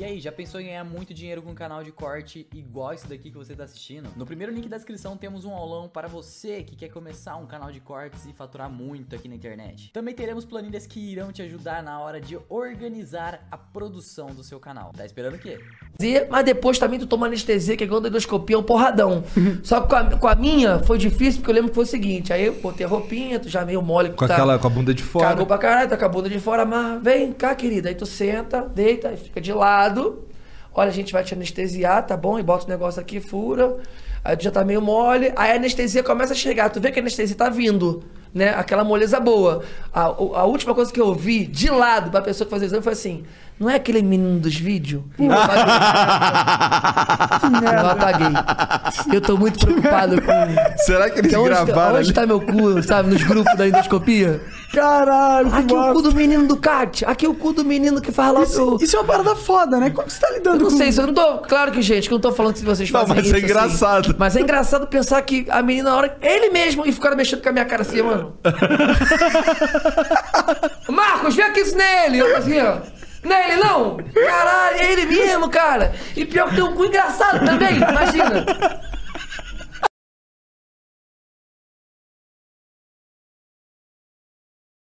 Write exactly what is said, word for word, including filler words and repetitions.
E aí, já pensou em ganhar muito dinheiro com um canal de corte igual esse daqui que você tá assistindo? No primeiro link da descrição temos um aulão para você que quer começar um canal de cortes e faturar muito aqui na internet. Também teremos planilhas que irão te ajudar na hora de organizar a produção do seu canal. Tá esperando o quê? Mas depois também tu toma anestesia, que é igual endoscopia, é um porradão. Só que com a, com a minha foi difícil, porque eu lembro que foi o seguinte, aí eu botei a roupinha, tu já meio mole. Com tá, aquela, com a bunda de fora. Cagou pra caralho, tá com a bunda de fora, mas vem cá, querida. Aí tu senta, deita, fica de lado. Olha, a gente vai te anestesiar, tá bom? E bota o negócio aqui, fura. Aí tu já tá meio mole. Aí a anestesia começa a chegar. Tu vê que a anestesia tá vindo, né? Aquela moleza boa. A, a última coisa que eu vi de lado pra pessoa que fazia o exame foi assim: não é aquele menino dos vídeos? Eu apaguei. Eu apaguei. Eu tô muito preocupado com... Será que eles onde gravaram? Tá, onde tá meu cu, sabe? Nos grupos da endoscopia. Caralho, que Aqui massa. o cu do menino do Cat. Aqui o cu do menino que faz lá Isso, pro... isso é uma parada foda, né? Como que você tá lidando Eu não com sei, isso eu não tô... Claro que, gente, que eu não tô falando que vocês Não, fazem mas isso é engraçado. assim. Mas é engraçado pensar que a menina, na hora... Ele mesmo, e ficaram mexendo com a minha cara assim, mano. Marcos, vê aqui isso nele. Eu assim, ó. Não é ele não? Caralho, é ele mesmo, cara. E pior que tem um cu engraçado também, imagina.